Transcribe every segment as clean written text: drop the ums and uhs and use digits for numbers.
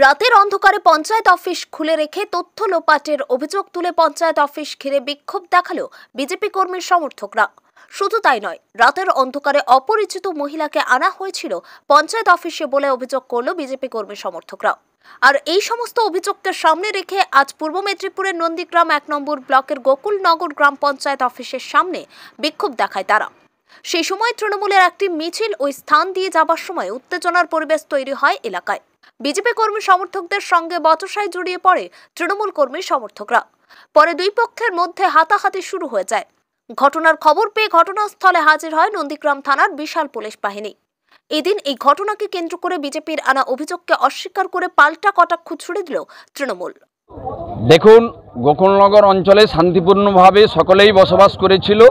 রাতের অন্ধকারে পঞ্চায়েত অফিস খুলে রেখে তথ্য লোপাটের অভিযোগ তুলে পঞ্চায়েত অফিস ঘিরে বিক্ষোভ দেখালো বিজেপি কর্মীর সমর্থকরা। শুধু তাই নয়, রাতের অন্ধকারে অপরিচিত মহিলাকে আনা হয়েছিল পঞ্চায়েত অফিসে বলে অভিযোগ করলো বিজেপি কর্মী সমর্থকরা। আর এই সমস্ত অভিযোগকে সামনে রেখে আজ পূর্ব মেদিনীপুরের নন্দীগ্রাম ১ নম্বর ব্লকের গোকুলনগর গ্রাম পঞ্চায়েত অফিসের সামনে বিক্ষোভ দেখায় তারা। সেই সময় তৃণমূলের একটি মিছিল ওই স্থান দিয়ে যাবার সময় উত্তেজনার পরিবেশ তৈরি হয় এলাকায়। বিজেপি কর্মী সমর্থকদের সঙ্গে বচসায় জড়িয়ে পড়ে তৃণমূল কর্মী সমর্থকরা। পরে দুই পক্ষের মধ্যে হাতাহাতি শুরু হয়ে যায়। ঘটনার খবর পেয়ে ঘটনাস্থলে হাজির হয় নন্দীগ্রাম থানার বিশাল পুলিশ বাহিনী। এদিন এই ঘটনাকে কেন্দ্র করে বিজেপির আনা অভিযোগকে অস্বীকার করে পাল্টা কটাক্ষ ছুড়ে দিল তৃণমূল। দেখুন, গোকুলনগর অঞ্চলে শান্তিপূর্ণভাবে সকলেই বসবাস করেছিল।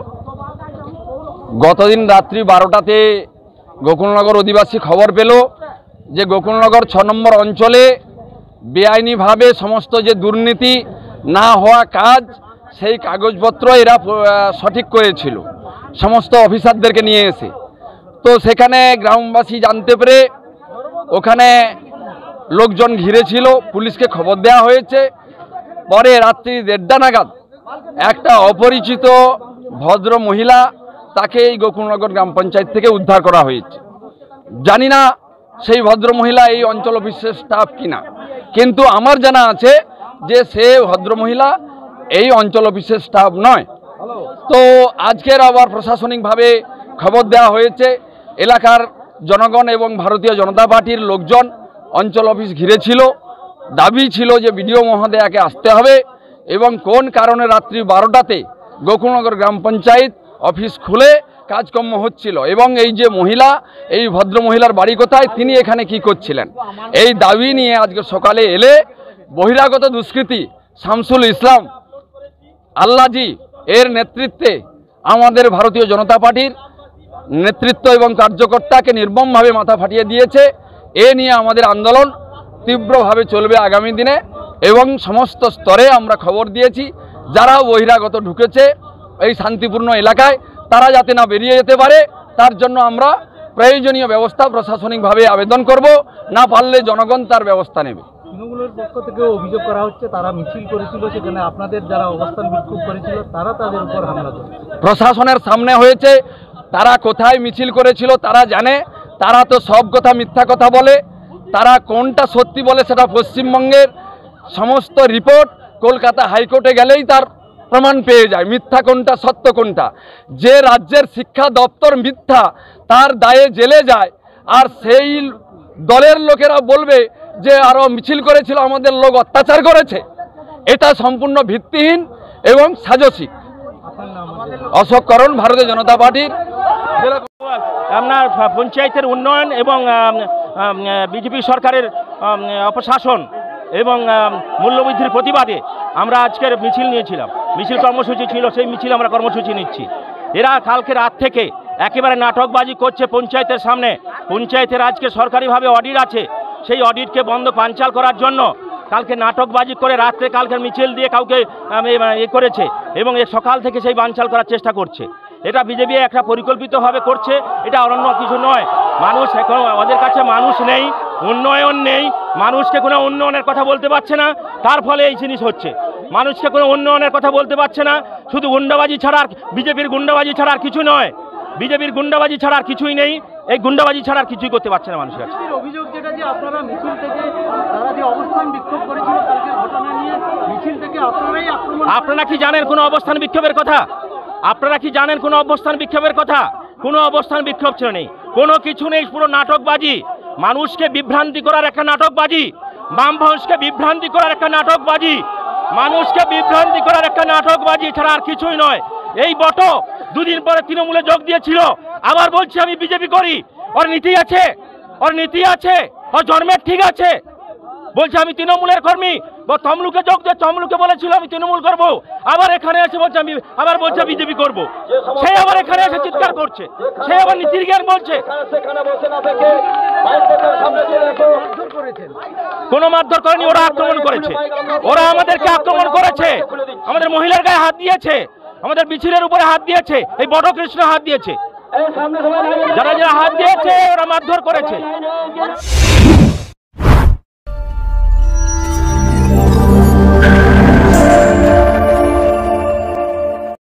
গতদিন রাত্রি 12টাতে গোকুলনগর অধিবাসী খবর পেল যে গোকুলনগর 6 নম্বর অঞ্চলে বেআইনিভাবে সমস্ত যে দুর্নীতি না হওয়া কাজ, সেই কাগজপত্র এরা সঠিক করেছিল সমস্ত অফিসারদেরকে নিয়ে এসে। তো সেখানে গ্রামবাসী জানতে পেরে ওখানে লোকজন ঘিরেছিল, পুলিশকে খবর দেওয়া হয়েছে। পরে রাত্রি 1:30 নাগাদ একটা অপরিচিত ভদ্র মহিলা, তাকে এই গোকুলনগর গ্রাম পঞ্চায়েত থেকে উদ্ধার করা হয়েছে। জানি না সেই ভদ্র মহিলা এই অঞ্চল অফিসের স্টাফ কিনা, কিন্তু আমার জানা আছে যে সে ভদ্র মহিলা এই অঞ্চল অফিসের স্টাফ নয়। তো আজকের আবার প্রশাসনিকভাবে খবর দেওয়া হয়েছে। এলাকার জনগণ এবং ভারতীয় জনতা পার্টির লোকজন অঞ্চল অফিস ঘিরেছিল। দাবি ছিল যে বিডিও মহোদয়াকে আসতে হবে এবং কোন কারণে রাত্রি 12টাতে গোকুলনগর গ্রাম পঞ্চায়েত অফিস খুলে কাজকর্ম হচ্ছিল এবং এই যে মহিলা, এই ভদ্র মহিলার বাড়ি কোথায়, তিনি এখানে কি করছিলেন, এই দাবি নিয়ে আজকে সকালে এলে বহিরাগত দুষ্কৃতী শামসুল ইসলাম আল্লাহজি এর নেতৃত্বে আমাদের ভারতীয় জনতা পার্টির নেতৃত্ব এবং কার্যকর্তাকে নির্মমভাবে মাথা ফাটিয়ে দিয়েছে। এ নিয়ে আমাদের আন্দোলন তীব্রভাবে চলবে আগামী দিনে এবং সমস্ত স্তরে আমরা খবর দিয়েছি যারা বহিরাগত ঢুকেছে এই শান্তিপূর্ণ এলাকায় তারা যাতে না বেরিয়ে যেতে পারে, তার জন্য আমরা প্রয়োজনীয় ব্যবস্থা প্রশাসনিকভাবে আবেদন করব, না পারলে জনগণ তার ব্যবস্থা নেবে। তৃণমূলের পক্ষ থেকে অভিযোগ করা হচ্ছে তারা মিছিল করেছিল, সেখানে আপনাদের যারা অবস্থান বিক্ষোভ করেছিল তারা তাদের উপর হামলা করে। প্রশাসনের সামনে হয়েছে, তারা কোথায় মিছিল করেছিল তারা জানে। তারা তো সব কথা মিথ্যা কথা বলে, তারা কোনটা সত্যি বলে সেটা পশ্চিমবঙ্গের সমস্ত রিপোর্ট কলকাতা হাইকোর্টে গেলেই তার প্রমাণ পেয়ে যায় মিথ্যা কোনটা সত্য কোনটা। যে রাজ্যের শিক্ষা দপ্তর মিথ্যা, তার দায়ে জেলে যায়, আর সেই দলের লোকেরা বলবে যে আরও মিছিল করেছিল, আমাদের লোক অত্যাচার করেছে। এটা সম্পূর্ণ ভিত্তিহীন এবং সাজসিক। অশোক করণ, ভারতীয় জনতা পার্টির। আপনার পঞ্চায়েতের উন্নয়ন এবং বিজেপি সরকারের অপশাসন এবং মূল্যবৃদ্ধির প্রতিবাদে আমরা আজকের মিছিল নিয়েছিলাম। মিছিল কর্মসূচি ছিল, সেই মিছিল আমরা কর্মসূচি নিচ্ছি। এরা কালকে রাত থেকে একেবারে নাটকবাজি করছে পঞ্চায়েতের সামনে। পঞ্চায়েতের আজকে সরকারিভাবে অডিট আছে, সেই অডিটকে বানচাল করার জন্য কালকে নাটকবাজি করে রাত্রে কালকের মিছিল দিয়ে কাউকে করেছে এবং সকাল থেকে সেই বানচাল করার চেষ্টা করছে। এটা বিজেপি একটা পরিকল্পিতভাবে করছে, এটা অন্য কিছু নয়। মানুষ এখন, ওদের কাছে মানুষ নেই, উন্নয়ন নেই, মানুষকে কোনো উন্নয়নের কথা বলতে পারছে না, তার ফলে এই জিনিস হচ্ছে। মানুষকে কোনো উন্নয়নের কথা বলতে পারছে না, শুধু গুন্ডাবাজি ছাড়া, বিজেপির গুন্ডাবাজি ছাড়া আর কিছু নয়। বিজেপির গুন্ডাবাজি ছাড়া আর কিছুই নেই, এই গুন্ডাবাজি ছাড়া আর কিছুই করতে পারছে না মানুষের কাছে। অভিযোগ যেটা যে আপনারা মিছিল থেকে তারা যে অবস্থান বিক্ষোভ করেছিল কালকের ঘটনা নিয়ে, মিছিল থেকে আপনারাই আক্রমণ। আপনারা কি জানেন কোনো অবস্থান বিক্ষোভের কথা? আপনারা কি জানেন কোনো অবস্থান বিক্ষোভের কথা? কোনো অবস্থান বিক্ষোভ ছিল নেই, কোনো কিছু নেই, পুরো নাটকবাজি। মানুষকে বিভ্রান্তি করার একটা নাটকবাজি, বামফ্রন্টকে বিভ্রান্তি করার একটা নাটকবাজি, মানুষকে বিভ্রান্তি করার একটা নাটকবাজি ছাড়া আর কিছুই নয়। এই বটো দুদিন পরে তৃণমূলে যোগ দিয়েছিল, আবার বলছে আমি বিজেপি করি। ওর নীতি আছে, ওর নীতি আছে, ওর জন্মের ঠিক আছে। বলছে আমি তৃণমূলের কর্মী, তমলুকে যোগ দিয়ে তমলুকে বলেছিল আমি তৃণমূল করব, আবার এখানে এসে বলছে আমি, আবার বলছে বিজেপি করব। সে আবার এখানে এসে চিৎকার করছে, সে আবার নীতির জ্ঞান বলছে। কোনো মারধর করেনি, ওরা আক্রমণ করেছে, ওরা আমাদেরকে আক্রমণ করেছে, আমাদের মহিলার গায়ে হাত দিয়েছে, আমাদের মিছিলের উপরে হাত দিয়েছে, এই বটকৃষ্ণ হাত দিয়েছে, যারা যারা হাত দিয়েছে ওরা মারধর করেছে।